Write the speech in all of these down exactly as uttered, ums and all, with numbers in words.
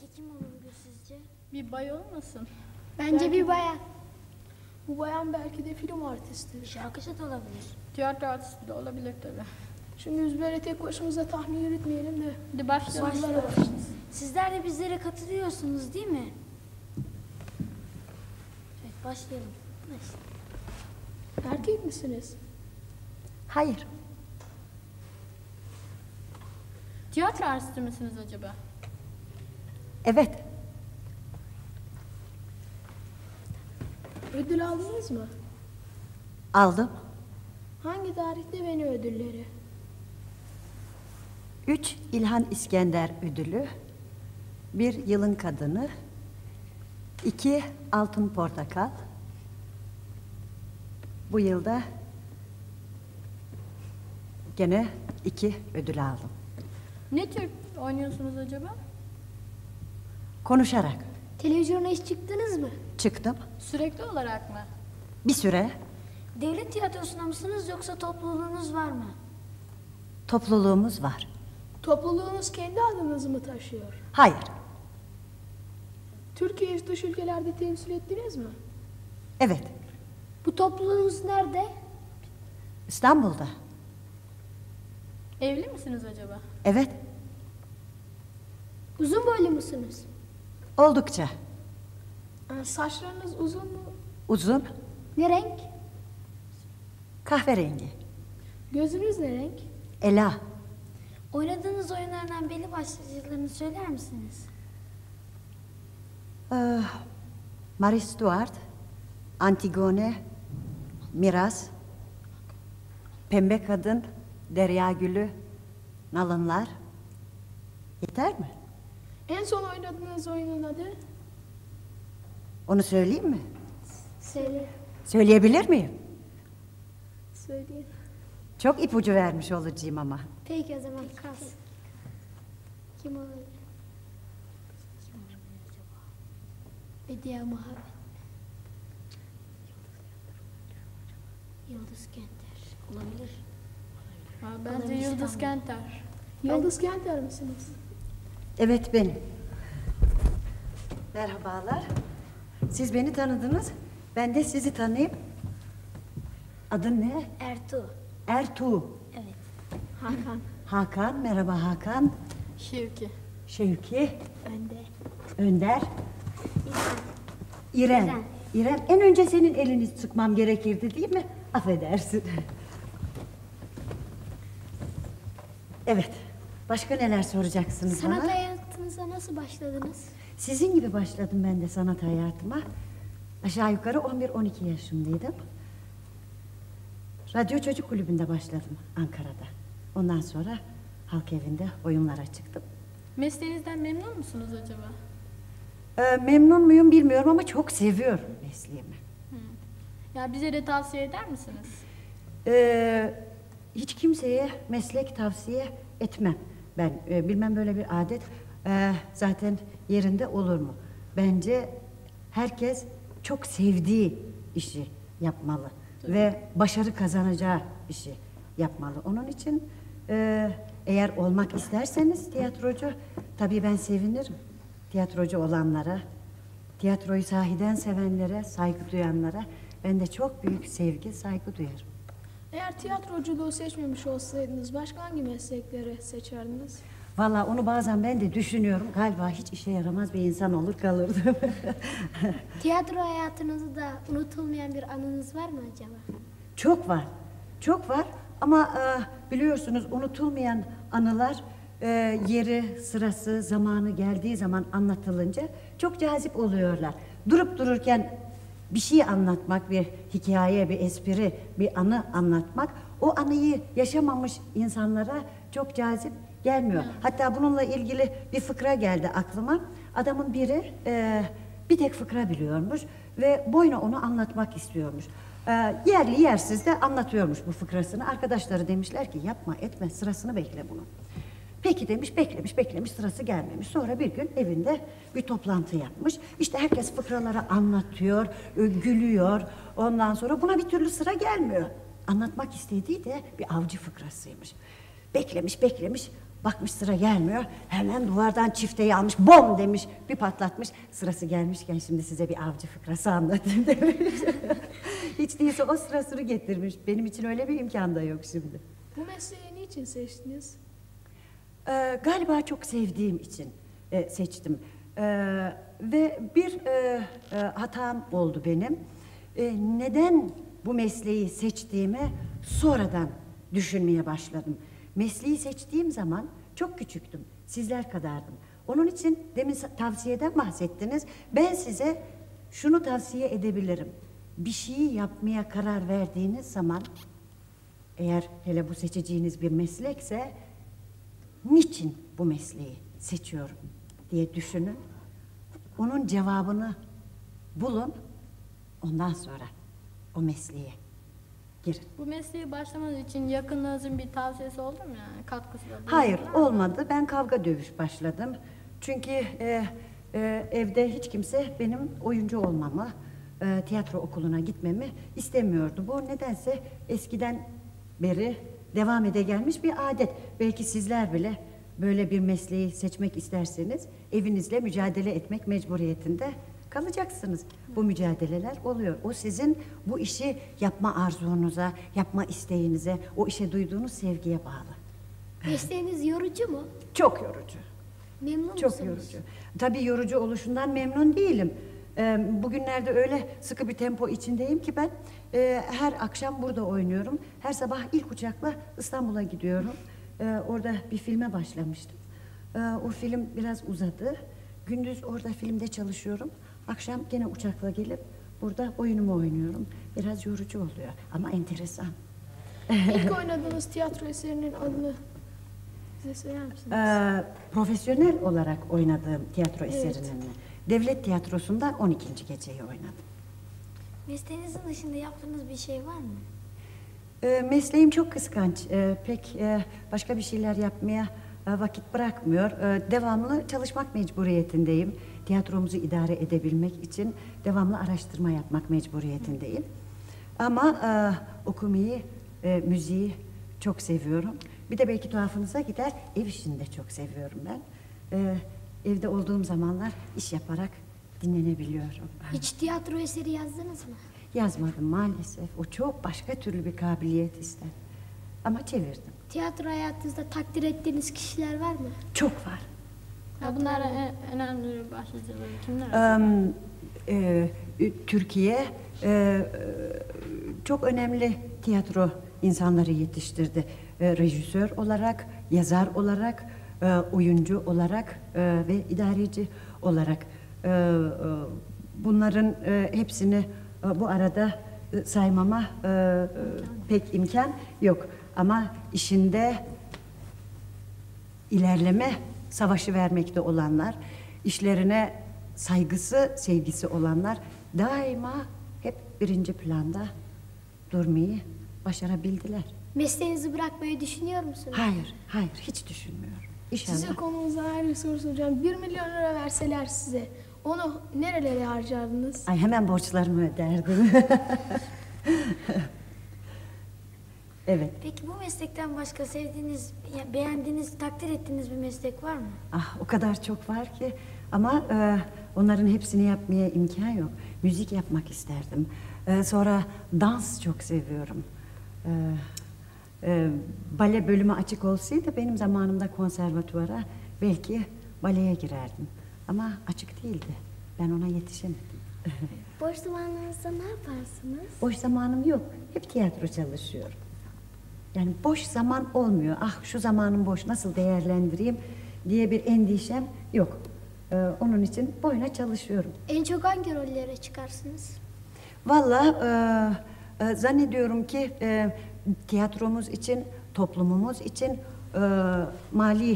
Peki kim olabilir sizce? Bir bay olmasın? Bence Belki- bir bayan. Bu bayan belki de film artisti. Şarkıcı da olabilir. Tiyatro artisti de olabilir tabii. Şimdi biz böyle tek başımıza tahmin yürütmeyelim de. Hadi başlayalım. Sorulara başlayalım. Sizler de bizlere katılıyorsunuz değil mi? Evet başlayalım. Başlayalım. Erkek misiniz? Hayır. Tiyatro artisti misiniz acaba? Evet. Ödül aldınız mı? Aldım. Hangi tarihte beni ödülleri? Üç İlhan İskender ödülü. Bir yılın kadını. İki altın portakal. Bu yılda gene iki ödül aldım. Ne tür oynuyorsunuz acaba? Konuşarak Televizyona hiç çıktınız mı? çıktım. Sürekli olarak mı? Bir süre Devlet tiyatrosunda mısınız yoksa topluluğunuz var mı? topluluğumuz var. Topluluğunuz kendi adınızı mı taşıyor? Hayır. Türkiye dış ülkelerde temsil ettiniz mi? Evet. Bu topluluğunuz nerede? İstanbul'da. Evli misiniz acaba? Evet. Uzun boylu musunuz? Oldukça Yani saçlarınız uzun mu? uzun, Ne renk? kahverengi. Gözünüz ne renk? Ela. Oynadığınız oyunlardan belli başlıcalarını söyler misiniz? Ee, Marie Stuart, Antigone, Miraz, Pembe Kadın, Derya Gülü, Nalınlar. Yeter mi? En son oynadığınız oyunun adı? Onu söyleyeyim mi? Söyle. Söyleyebilir miyim? Söyleyin. Çok ipucu vermiş olacağım ama. Peki o zaman kas. Kim olabilir? Kim olabilir acaba? Bediye Muhabbet. Yıldız Kenter. Olabilir. Ha, bence Olabilir, Yıldız tamam. Kenter. Yıldız Kenter misiniz? Evet benim. Merhabalar. Siz beni tanıdınız. Ben de sizi tanıyayım. Adın ne? Ertuğ. Ertuğ. Evet. Hakan. Hakan. Merhaba Hakan. Şevki. Şevki. Önde. Önder. İrem. İrem. İrem. İrem. En önce senin elini sıkmam gerekirdi değil mi? Affedersin. Evet. Başka neler soracaksınız Sanat bana? hayatınıza nasıl başladınız? Sizin gibi başladım ben de sanat hayatıma. Aşağı yukarı on bir on iki yaşındaydım. Radyo Çocuk Kulübü'nde başladım Ankara'da. Ondan sonra halk evinde oyunlara çıktım. Mesleğinizden memnun musunuz acaba? Ee, memnun muyum bilmiyorum ama çok seviyorum mesleğimi. Ya bize de tavsiye eder misiniz? Ee, hiç kimseye meslek tavsiye etmem. Ben e, bilmem böyle bir adet e, zaten yerinde olur mu? Bence herkes çok sevdiği işi yapmalı ve başarı kazanacağı işi yapmalı. Onun için e, eğer olmak isterseniz tiyatrocu, tabii ben sevinirim. Tiyatrocu olanlara, tiyatroyu sahiden sevenlere, saygı duyanlara ben de çok büyük sevgi, saygı duyarım. Eğer tiyatroculuğu seçmemiş olsaydınız başka hangi meslekleri seçerdiniz? Vallahi onu bazen ben de düşünüyorum. Galiba hiç işe yaramaz bir insan olur kalırdım. Tiyatro hayatınızda unutulmayan bir anınız var mı acaba? Çok var, çok var. Ama e, biliyorsunuz unutulmayan anılar e, yeri, sırası, zamanı geldiği zaman anlatılınca çok cazip oluyorlar. Durup dururken bir şey anlatmak, bir hikaye, bir espri, bir anı anlatmak, o anıyı yaşamamış insanlara çok cazip gelmiyor. Hatta bununla ilgili bir fıkra geldi aklıma. Adamın biri e, bir tek fıkra biliyormuş ve boyuna onu anlatmak istiyormuş. E, yerli yersiz de anlatıyormuş bu fıkrasını. Arkadaşları demişler ki yapma etme, sırasını bekle bunun. Peki demiş, beklemiş beklemiş, sırası gelmemiş. Sonra bir gün evinde bir toplantı yapmış. İşte herkes fıkraları anlatıyor, e, gülüyor. Ondan sonra buna bir türlü sıra gelmiyor. Anlatmak istediği de bir avcı fıkrasıymış. Beklemiş beklemiş, Bakmış sıra gelmiyor. Hemen duvardan çifteyi almış. Bom demiş. Bir patlatmış. Sırası gelmişken şimdi size bir avcı fıkrası anlatayım demiş. Hiç değilse o sırasını getirmiş. Benim için öyle bir imkan da yok şimdi. Bu mesleği niçin seçtiniz? Ee, galiba çok sevdiğim için e, seçtim. Ee, ve bir e, e, hatam oldu benim. E, neden bu mesleği seçtiğimi sonradan düşünmeye başladım. Mesleği seçtiğim zaman çok küçüktüm. Sizler kadardım. Onun için demin tavsiyeden bahsettiniz. Ben size şunu tavsiye edebilirim. Bir şeyi yapmaya karar verdiğiniz zaman, eğer hele bu seçeceğiniz bir meslekse, niçin bu mesleği seçiyorum diye düşünün. Onun cevabını bulun. Ondan sonra o mesleğe girin. Bu mesleğe başlamanız için yakınınızın bir tavsiyesi oldu mu yani? Katkısı da bulundu Hayır, mu? olmadı. Ben kavga dövüş başladım. Çünkü e, e, evde hiç kimse benim oyuncu olmamı, e, tiyatro okuluna gitmemi istemiyordu. Bu nedense eskiden beri devam ede gelmiş bir adet. Belki sizler bile böyle bir mesleği seçmek isterseniz evinizle mücadele etmek mecburiyetinde kalacaksınız. Bu mücadeleler oluyor. O sizin bu işi yapma arzunuza, yapma isteğinize, o işe duyduğunuz sevgiye bağlı. Mesleğiniz yorucu mu? Çok yorucu. Memnun Çok musunuz? yorucu. Tabii yorucu oluşundan memnun değilim. Ee, bugünlerde öyle sıkı bir tempo içindeyim ki ben e, her akşam burada oynuyorum. Her sabah ilk uçakla İstanbul'a gidiyorum. Ee, orada bir filme başlamıştım. Ee, o film biraz uzadı. Gündüz orada filmde çalışıyorum. Akşam gene uçakla gelip burada oyunumu oynuyorum. Biraz yorucu oluyor ama enteresan. İlk oynadığınız tiyatro eserinin adını bize söyler misiniz? Ee, profesyonel olarak oynadığım tiyatro Evet. eserinin mi? Devlet Tiyatrosu'nda on ikinci geceyi oynadım. Mesleğinizin dışında yaptığınız bir şey var mı? Ee, mesleğim çok kıskanç. Ee, pek e, başka bir şeyler yapmaya e, vakit bırakmıyor. Ee, devamlı çalışmak mecburiyetindeyim. Tiyatromuzu idare edebilmek için devamlı araştırma yapmak mecburiyetindeyim. Ama e, okumayı, e, müziği çok seviyorum. Bir de belki tuhafınıza gider, ev işini de çok seviyorum ben. Ee, evde olduğum zamanlar iş yaparak dinlenebiliyorum. Hiç tiyatro eseri yazdınız mı? Yazmadım maalesef. O çok başka türlü bir kabiliyet ister. Ama çevirdim. Tiyatro hayatınızda takdir ettiğiniz kişiler var mı? Çok var. Ya bunlar en önemli başlıcaları kimler? Em, e, Türkiye e, e, çok önemli tiyatro insanları yetiştirdi. E, rejisör olarak, yazar olarak, e, oyuncu olarak e, ve idareci olarak. E, e, bunların e, hepsini e, bu arada e, saymama e, e, pek imkan yok. Ama işinde ilerleme savaşı vermekte olanlar, işlerine saygısı, sevgisi olanlar daima hep birinci planda durmayı başarabildiler. Mesleğinizi bırakmayı düşünüyor musunuz? Hayır, hayır hiç düşünmüyorum. İnşallah. Size konumuzdan ayrı bir soru soracağım. Bir milyon lira verseler size, onu nerelere harcardınız? Ay hemen borçlarımı öderdim. Evet. Peki bu meslekten başka sevdiğiniz, ya beğendiğiniz, takdir ettiğiniz bir meslek var mı? Ah o kadar çok var ki ama e, onların hepsini yapmaya imkan yok. Müzik yapmak isterdim. E, sonra dans çok seviyorum. E, e, bale bölümü açık olsaydı benim zamanımda konservatuvara belki baleye girerdim. Ama açık değildi. Ben ona yetişemedim. Boş zamanlarınızda ne yaparsınız? Boş zamanım yok. Hep tiyatro çalışıyorum. Yani boş zaman olmuyor. Ah şu zamanım boş nasıl değerlendireyim diye bir endişem yok. Ee, onun için boyuna çalışıyorum. En çok hangi rollere çıkarsınız? Vallahi e, e, zannediyorum ki e, tiyatromuz için, toplumumuz için e, mali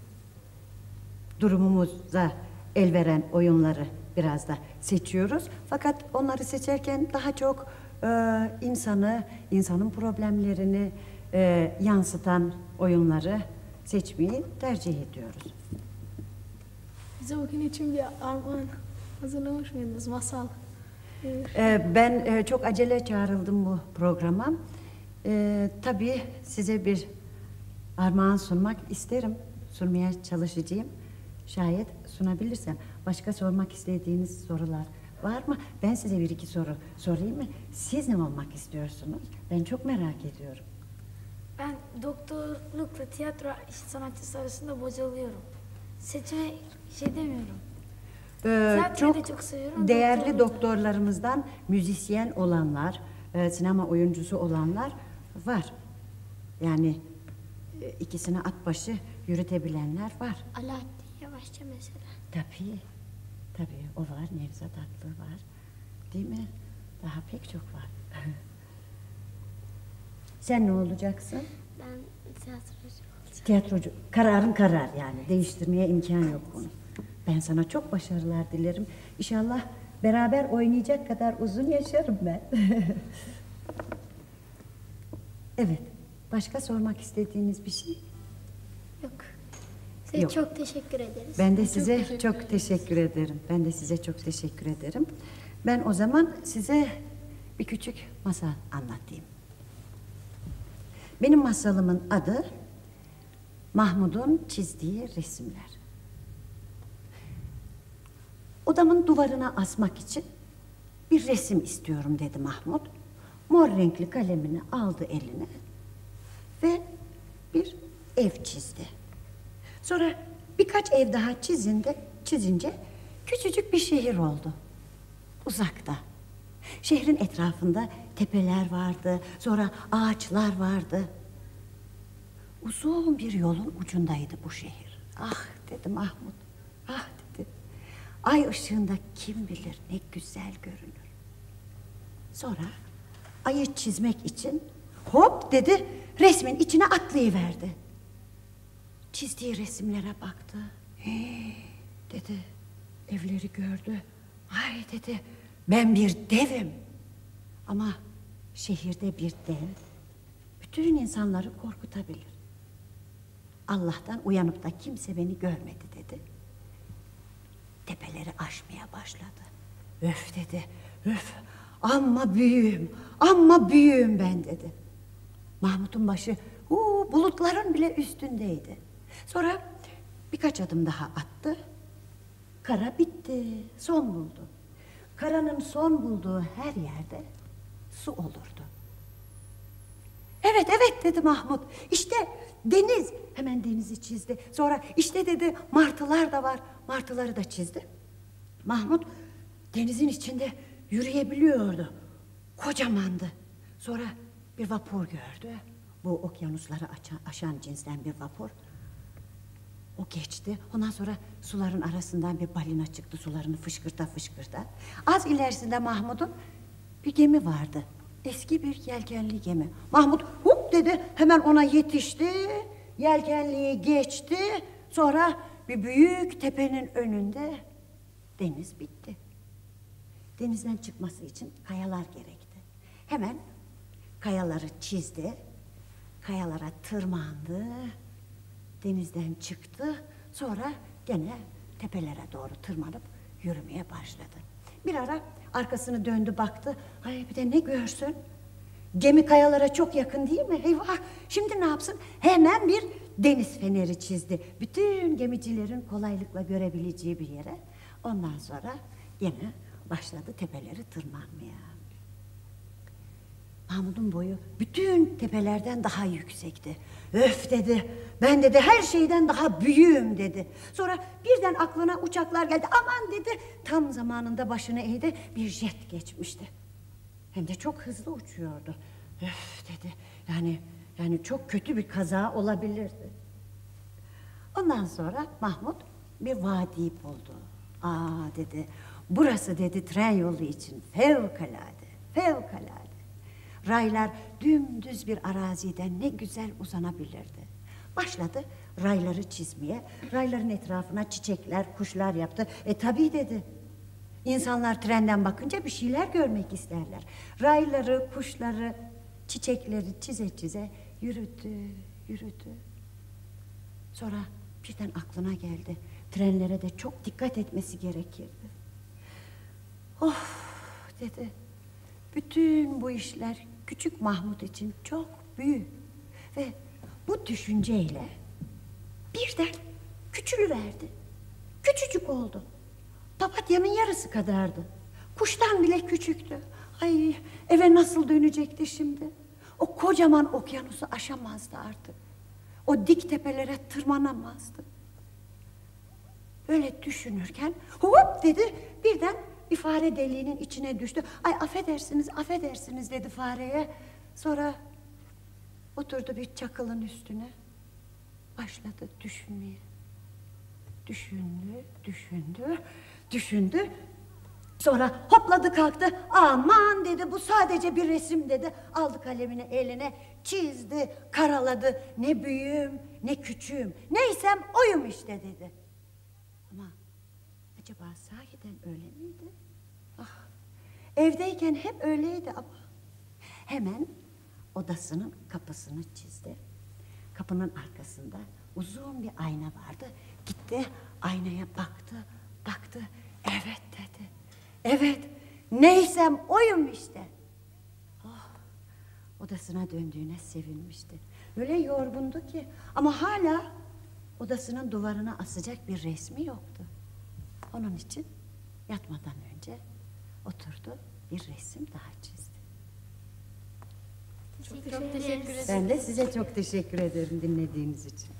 durumumuza el veren oyunları biraz da seçiyoruz. Fakat onları seçerken daha çok e, insanı, insanın problemlerini e, yansıtan oyunları seçmeyi tercih ediyoruz. Bize bugün için bir armağan hazırlamış mıydınız, masal? Ee, E, ben e, çok acele çağrıldım bu programa. E, tabii size bir armağan sunmak isterim. sunmaya çalışacağım. Şayet sunabilirsem. Başka sormak istediğiniz sorular var mı? Ben size bir iki soru sorayım mı? Siz ne olmak istiyorsunuz? Ben çok merak ediyorum. Ben doktorlukla tiyatro sanatçısı arasında bocalıyorum. Seçime şey demiyorum. Ee, Tiyatroyu da çok çok seviyorum, değerli doktorluğu da. doktorlarımızdan müzisyen olanlar, e, sinema oyuncusu olanlar var. Yani e, ikisini at başı yürütebilenler var. Alaaddin Yavaşça mesela. Tabii, tabii o var. Nevzat Atlı var. Değil mi? Daha pek çok var. Sen ne olacaksın? Ben tiyatrocu olacağım. Tiyatrocu. Kararın karar yani. Değiştirmeye imkan yok bunu. Ben sana çok başarılar dilerim. İnşallah beraber oynayacak kadar uzun yaşarım ben. Evet. Başka sormak istediğiniz bir şey? Yok. Size Yok. çok teşekkür ederiz. Ben de size teşekkür çok ederiz. teşekkür ederim. Ben de size çok teşekkür ederim. Ben o zaman size bir küçük masal anlatayım. Benim masalımın adı Mahmud'un çizdiği resimler. Odamın duvarına asmak için bir resim istiyorum dedi Mahmud. Mor renkli kalemini aldı eline ve bir ev çizdi. Sonra birkaç ev daha çizinde, çizince küçücük bir şehir oldu. Uzakta. Şehrin etrafında tepeler vardı, sonra ağaçlar vardı. Uzun bir yolun ucundaydı bu şehir. Ah dedi Mahmud, ah dedi. Ay ışığında kim bilir ne güzel görünür. Sonra ayı çizmek için hop dedi resmin içine atlayıverdi. Çizdiği resimlere baktı. Hii, dedi evleri gördü. Ay dedi ben bir devim. Ama şehirde bir dev bütün insanları korkutabilir. Allah'tan uyanıp da kimse beni görmedi dedi. Tepeleri aşmaya başladı. Öf dedi, öf amma büyüğüm, amma büyüğüm ben dedi. Mahmud'un başı uu, bulutların bile üstündeydi. Sonra birkaç adım daha attı. Kara bitti, son buldu. Karanın son bulduğu her yerde su olurdu. Evet, evet dedi Mahmud. İşte deniz. Hemen denizi çizdi. Sonra işte dedi martılar da var. Martıları da çizdi. Mahmud denizin içinde yürüyebiliyordu. Kocamandı. Sonra bir vapur gördü. Bu okyanusları aşan, aşan cinsten bir vapur. O geçti. Ondan sonra suların arasından bir balina çıktı. Sularını fışkırta fışkırta. Az ilerisinde Mahmud'un bir gemi vardı. Eski bir yelkenli gemi. Mahmud hop dedi. Hemen ona yetişti. Yelkenliği geçti. Sonra bir büyük tepenin önünde deniz bitti. Denizden çıkması için kayalar gerekti. Hemen kayaları çizdi. Kayalara tırmandı. Denizden çıktı. Sonra gene tepelere doğru tırmanıp yürümeye başladı. Bir ara arkasını döndü baktı. Ay bir de ne görsün? Gemi kayalara çok yakın değil mi? Eyvah! Şimdi ne yapsın? Hemen bir deniz feneri çizdi. Bütün gemicilerin kolaylıkla görebileceği bir yere. Ondan sonra gene başladı tepeleri tırmanmaya. Mahmud'un boyu bütün tepelerden daha yüksekti. Öf dedi, ben dedi her şeyden daha büyüğüm dedi. Sonra birden aklına uçaklar geldi. Aman dedi, tam zamanında başını eğdi, bir jet geçmişti. Hem de çok hızlı uçuyordu. Öf dedi, yani yani çok kötü bir kaza olabilirdi. Ondan sonra Mahmud bir vadi buldu. Aa dedi, burası dedi tren yolu için fevkalade, fevkalade. Raylar dümdüz bir araziden ne güzel uzanabilirdi. Başladı rayları çizmeye. Rayların etrafına çiçekler, kuşlar yaptı. E tabii dedi. İnsanlar trenden bakınca bir şeyler görmek isterler. Rayları, kuşları, çiçekleri çize çize yürüdü, yürüdü. Sonra birden aklına geldi. Trenlere de çok dikkat etmesi gerekirdi. Of dedi. Bütün bu işler küçük Mahmud için çok büyük. Ve bu düşünceyle birden küçülüverdi. Küçücük oldu. Papatyanın yarısı kadardı. Kuştan bile küçüktü. Ay, eve nasıl dönecekti şimdi? O kocaman okyanusu aşamazdı artık. O dik tepelere tırmanamazdı. Böyle düşünürken hop dedi, birden bir fare deliğinin içine düştü. Ay affedersiniz, affedersiniz dedi fareye. Sonra oturdu bir çakılın üstüne. Başladı düşünmeye. Düşündü, düşündü, düşündü. Sonra hopladı kalktı. Aman dedi, bu sadece bir resim dedi. Aldı kalemini eline, çizdi, karaladı. Ne büyüğüm, ne küçüğüm. Neysem oyum işte dedi. Ama acaba sahiden öyle miydi? Ah, evdeyken hep öyleydi ama. Hemen odasının kapısını çizdi. Kapının arkasında uzun bir ayna vardı. Gitti, aynaya baktı, baktı. Evet dedi. Evet, neysem oyum işte. Oh, odasına döndüğüne sevinmişti. Öyle yorgundu ki, ama hala odasının duvarına asacak bir resmi yoktu. Onun için yatmadan önce oturdu, bir resim daha çizdi. Çok teşekkür ederim. Ben de size çok teşekkür ederim dinlediğiniz için.